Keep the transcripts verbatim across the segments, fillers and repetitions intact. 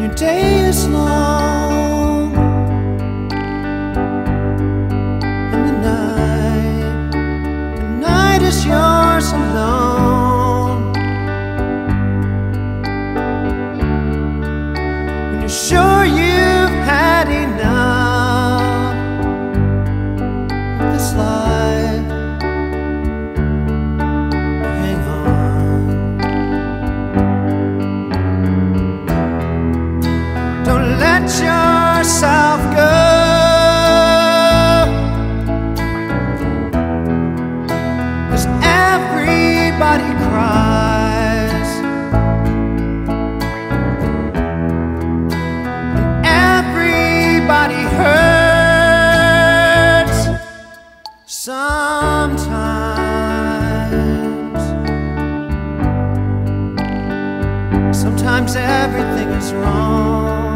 your day is long and the night, the night is yours alone. When you're sure you've had enough of this life, hang on. Don't let yourself go, 'cause everybody cries and everybody hurts sometimes. Sometimes everything is wrong.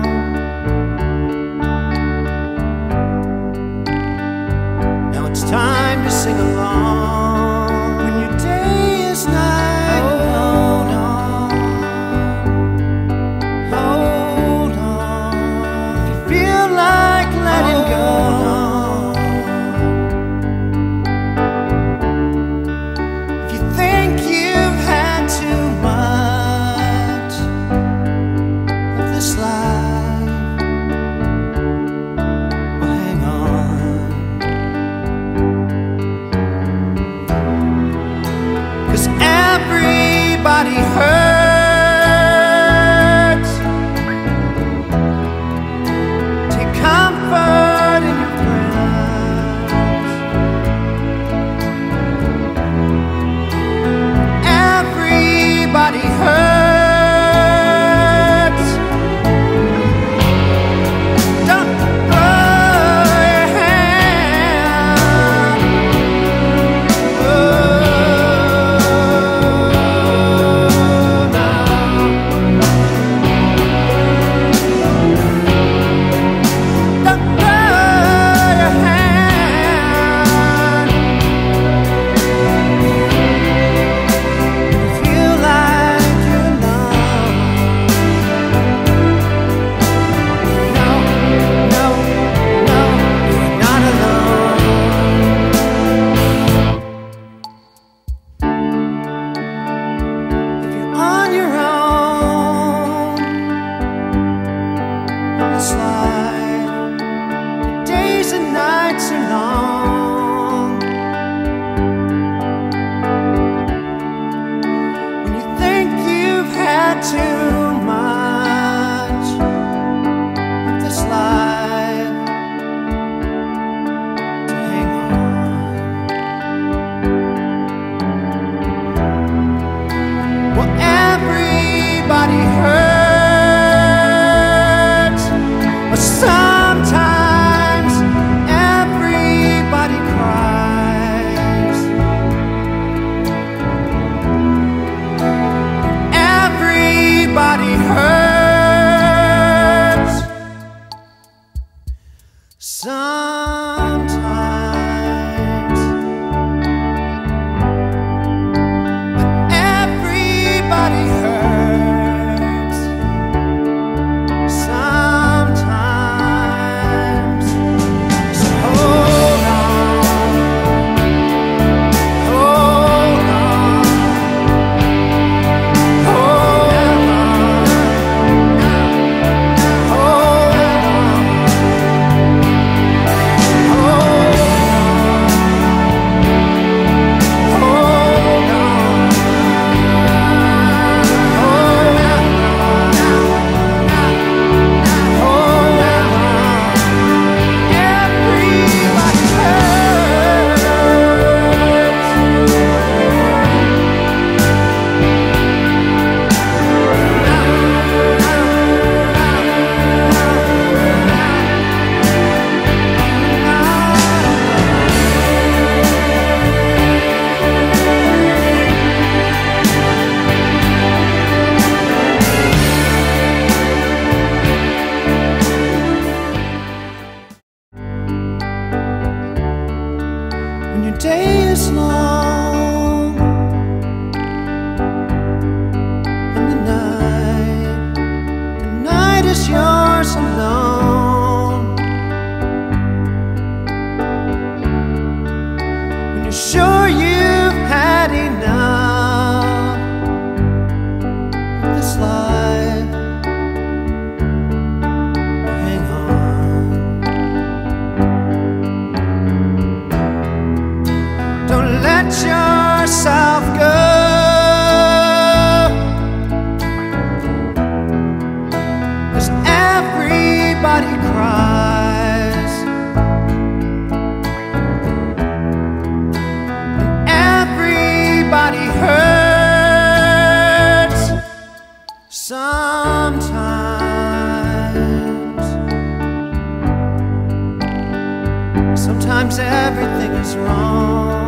Now it's time to sing along. When your day is night, hold on, hold on. If you feel like letting go, if you think you've had too much of this life, well, hang on. 'Cause everybody hurts. Take comfort in your friends. Everybody hurts. Don't throw your hand. Oh, no. Don't throw your hand. You feel like you're alone. No, no, no, you're not alone. If you're on your own on this life, your days and nights are long. When you think you've had too much of this life, to hang on. Well, everybody hurts, but sometimes everybody cries. Everybody Sometimes, sometimes everything is wrong.